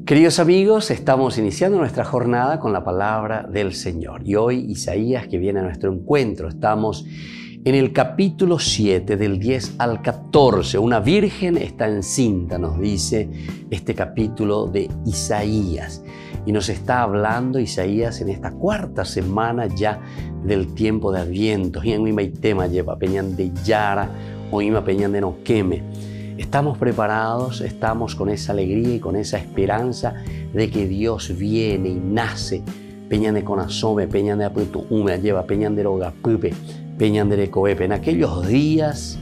Queridos amigos, estamos iniciando nuestra jornada con la palabra del Señor. Y hoy Isaías, que viene a nuestro encuentro, estamos en el capítulo 7, del 10 al 14. Una virgen está encinta, nos dice este capítulo de Isaías. Y nos está hablando Isaías en esta cuarta semana ya del tiempo de Adviento. Y en mi tema lleva peñan de Yara o ima peñan de Noqueme. Estamos preparados, estamos con esa alegría y con esa esperanza de que Dios viene y nace. Peñan de Conasome, peñan de Aputuume, lleva peñan de Rogapupe, peñan de Recoepe. En aquellos días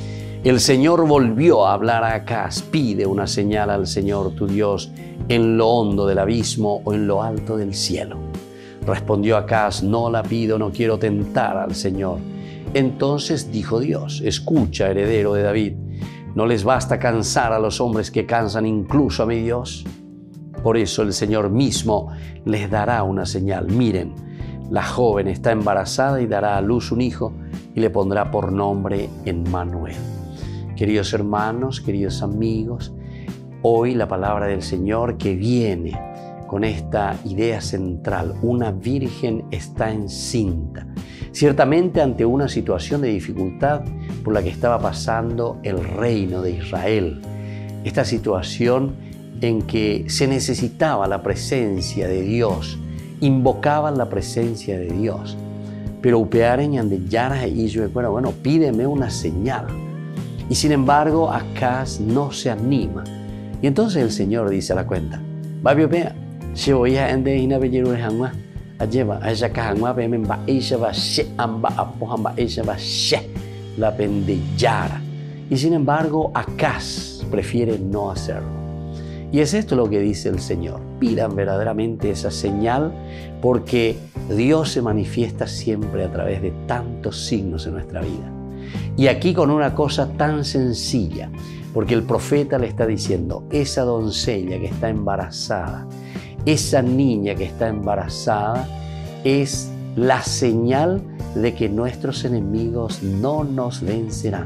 el Señor volvió a hablar a Acaz. Pide una señal al Señor tu Dios en lo hondo del abismo o en lo alto del cielo. Respondió Acaz: no la pido, no quiero tentar al Señor. Entonces dijo Dios: escucha, heredero de David. ¿No les basta cansar a los hombres que cansan incluso a mi Dios? Por eso el Señor mismo les dará una señal. Miren, la joven está embarazada y dará a luz un hijo y le pondrá por nombre Emmanuel. Queridos hermanos, queridos amigos, hoy la palabra del Señor que viene con esta idea central: una virgen está encinta. Ciertamente ante una situación de dificultad por la que estaba pasando el reino de Israel. Esta situación en que se necesitaba la presencia de Dios, invocaban la presencia de Dios. Pero upearen de Yara y yo, bueno, pídeme una señal. Y sin embargo, Acaz no se anima. Y entonces el Señor dice a la cuenta: va vea, se voy a ende ina belleru hangwa. Lleva a ella cajangwa pemen ba ella va she amba apohan ba ella va she la pendeyara. Y sin embargo, Acaz prefiere no hacerlo. Y es esto lo que dice el Señor: pidan verdaderamente esa señal, porque Dios se manifiesta siempre a través de tantos signos en nuestra vida. Y aquí con una cosa tan sencilla, porque el profeta le está diciendo: esa doncella que está embarazada, esa niña que está embarazada, es la señal de que nuestros enemigos no nos vencerán.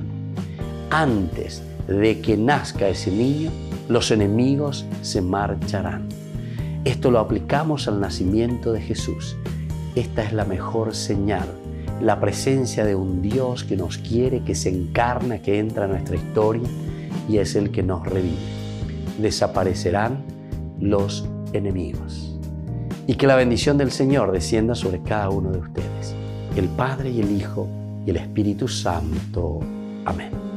Antes de que nazca ese niño, los enemigos se marcharán. Esto lo aplicamos al nacimiento de Jesús. Esta es la mejor señal, la presencia de un Dios que nos quiere, que se encarna, que entra a nuestra historia y es el que nos revive. Desaparecerán los enemigos. Y que la bendición del Señor descienda sobre cada uno de ustedes, el Padre y el Hijo y el Espíritu Santo. Amén.